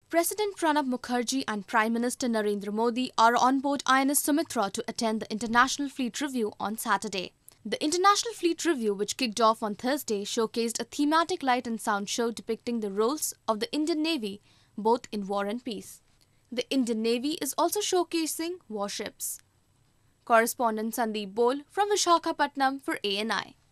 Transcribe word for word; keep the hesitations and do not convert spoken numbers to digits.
President Pranab Mukherjee and Prime Minister Narendra Modi are on board I N S Sumitra to attend the International Fleet Review on Saturday. The International Fleet Review, which kicked off on Thursday, showcased a thematic light and sound show depicting the roles of the Indian Navy both in war and peace. The Indian Navy is also showcasing warships. Correspondent Sandeep Bol from Vishakhapatnam for A N I.